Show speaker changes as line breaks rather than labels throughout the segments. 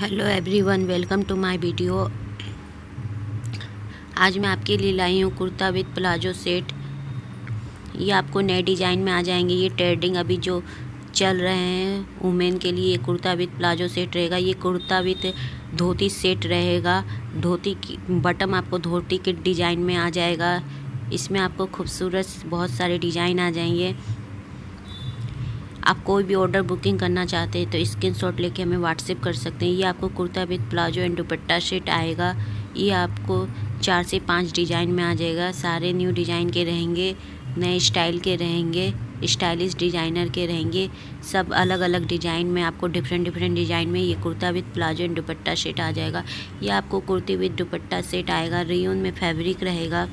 Hello everyone, welcome to my video. आज मैं आपके लिए लाई हूँ कुर्ता विद प्लाजो सेट। ये आपको नए डिज़ाइन में आ जाएंगे। ये ट्रेंडिंग अभी जो चल रहे हैं वुमेन के लिए, ये कुर्ता विद प्लाजो सेट रहेगा। ये कुर्ता विद धोती सेट रहेगा। धोती की बटन आपको धोती के डिज़ाइन में आ जाएगा। इसमें आपको खूबसूरत बहुत सारे डिज़ाइन आ जाएंगे। आप कोई भी ऑर्डर बुकिंग करना चाहते हैं तो स्क्रीनशॉट लेके हमें व्हाट्सएप कर सकते हैं। ये आपको kurta with palazzo and dupatta set आएगा। ये आपको 4 से 5 डिज़ाइन में आ जाएगा। सारे न्यू डिज़ाइन के रहेंगे, नए स्टाइल के रहेंगे, स्टाइलिश डिज़ाइनर के रहेंगे। सब अलग अलग डिज़ाइन में आपको डिफरेंट डिज़ाइन में ये kurta with palazzo and dupatta set आ जाएगा। ये आपको कुर्ती विद दुपट्टा सेट आएगा। रेयन में फैब्रिक रहेगा।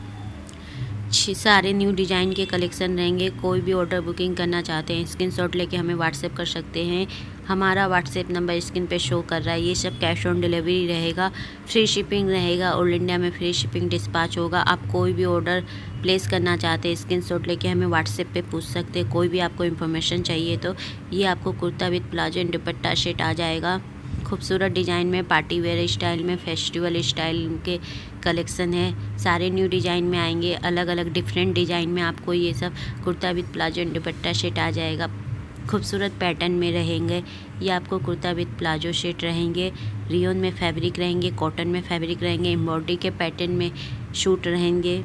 सारे न्यू डिज़ाइन के कलेक्शन रहेंगे। कोई भी ऑर्डर बुकिंग करना चाहते हैं स्क्रीनशॉट लेके हमें व्हाट्सएप कर सकते हैं। हमारा व्हाट्सएप नंबर स्क्रीन पे शो कर रहा है। ये सब कैश ऑन डिलीवरी रहेगा। फ्री शिपिंग रहेगा। ऑल इंडिया में फ्री शिपिंग डिस्पैच होगा। आप कोई भी ऑर्डर प्लेस करना चाहते हैं स्क्रीनशॉट लेके हमें व्हाट्सएप पे पूछ सकते हैं। कोई भी आपको इन्फॉर्मेशन चाहिए तो ये आपको kurta with palazzo and dupatta set आ जाएगा। खूबसूरत डिज़ाइन में, पार्टी वेयर स्टाइल में, फेस्टिवल स्टाइल के कलेक्शन है। सारे न्यू डिज़ाइन में आएंगे। अलग अलग डिफरेंट डिज़ाइन में आपको ये सब kurta with palazzo and dupatta set आ जाएगा। खूबसूरत पैटर्न में रहेंगे। ये आपको कुर्ता विद प्लाजो सेट रहेंगे। रेयन में फैब्रिक रहेंगे, कॉटन में फैब्रिक रहेंगे, एम्ब्रॉयडरी के पैटर्न में शूट रहेंगे।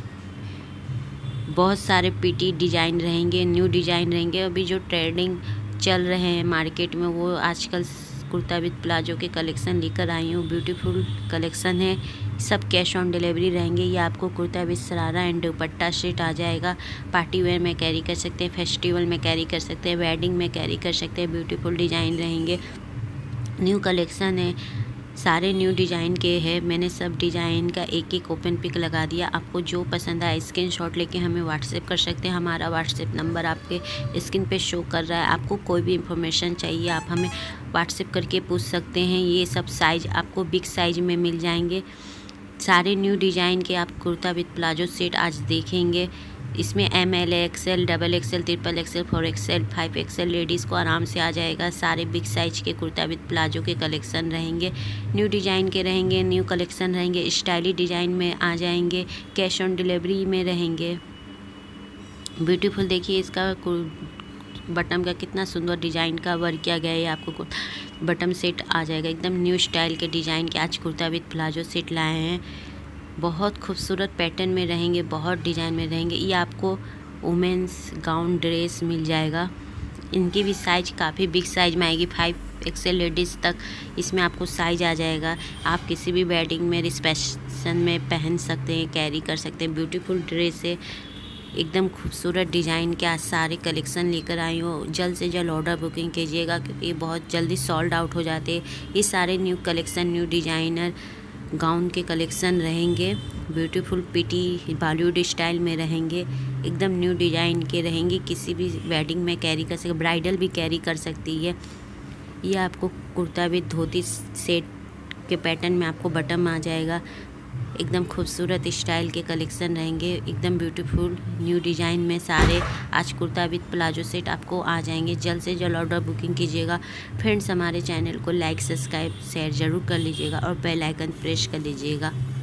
बहुत सारे पीटी डिज़ाइन रहेंगे, न्यू डिज़ाइन रहेंगे। अभी जो ट्रेंडिंग चल रहे हैं मार्केट में वो आजकल कुर्ता विद प्लाजो के कलेक्शन लेकर आई हूँ। ब्यूटीफुल कलेक्शन है। सब कैश ऑन डिलीवरी रहेंगे। ये आपको kurta with sharara and dupatta set आ जाएगा। पार्टी वेयर में कैरी कर सकते हैं, फेस्टिवल में कैरी कर सकते हैं, वेडिंग में कैरी कर सकते हैं। ब्यूटीफुल डिज़ाइन रहेंगे। न्यू कलेक्शन है। सारे न्यू डिज़ाइन के हैं। मैंने सब डिज़ाइन का एक एक ओपन पिक लगा दिया। आपको जो पसंद आए स्क्रीनशॉट लेके हमें व्हाट्सएप कर सकते हैं। हमारा व्हाट्सएप नंबर आपके स्क्रीन पे शो कर रहा है। आपको कोई भी इंफॉर्मेशन चाहिए आप हमें व्हाट्सएप करके पूछ सकते हैं। ये सब साइज़ आपको बिग साइज में मिल जाएंगे। सारे न्यू डिज़ाइन के आप कुर्ता विद प्लाजो सेट आज देखेंगे। इसमें ML, XL, XXL, XXL, 4XL, 5XL ladies को आराम से आ जाएगा। सारे बिग साइज के कुर्ता विद प्लाजो के कलेक्शन रहेंगे। न्यू डिज़ाइन के रहेंगे, न्यू कलेक्शन रहेंगे। स्टाइलिश डिज़ाइन में आ जाएंगे। कैश ऑन डिलीवरी में रहेंगे। ब्यूटीफुल देखिए इसका बटन का कितना सुंदर डिज़ाइन का वर्क किया गया है। आपको बटन सेट आ जाएगा। एकदम न्यू स्टाइल के डिज़ाइन के आज कुर्ता विद प्लाजो सेट लाए हैं। बहुत खूबसूरत पैटर्न में रहेंगे, बहुत डिज़ाइन में रहेंगे। ये आपको वुमेंस गाउन ड्रेस मिल जाएगा। इनकी भी साइज काफ़ी बिग साइज में आएगी। 5XL लेडीज़ तक इसमें आपको साइज आ जाएगा। आप किसी भी वेडिंग में, रिसेप्शन में पहन सकते हैं, कैरी कर सकते हैं। ब्यूटीफुल ड्रेस है। एकदम खूबसूरत डिज़ाइन के आज सारे कलेक्शन लेकर आई हूँ। जल्द से जल्द ऑर्डर बुकिंग कीजिएगा क्योंकि बहुत जल्दी सोल्ड आउट हो जाते हैं। ये सारे new collection, new designer gown के कलेक्शन रहेंगे। ब्यूटीफुल पीटी बॉलीवुड स्टाइल में रहेंगे। एकदम न्यू डिज़ाइन के रहेंगे। किसी भी वेडिंग में कैरी कर सकते, ब्राइडल भी कैरी कर सकती है। ये आपको कुर्ता विद धोती सेट के पैटर्न में आपको बटन आ जाएगा। एकदम खूबसूरत स्टाइल के कलेक्शन रहेंगे। एकदम ब्यूटीफुल न्यू डिज़ाइन में सारे आज कुर्ता विद प्लाजो सेट आपको आ जाएंगे। जल्द से जल्द ऑर्डर बुकिंग कीजिएगा। फ्रेंड्स, हमारे चैनल को लाइक, सब्सक्राइब, शेयर ज़रूर कर लीजिएगा और बेल आइकन प्रेस कर लीजिएगा।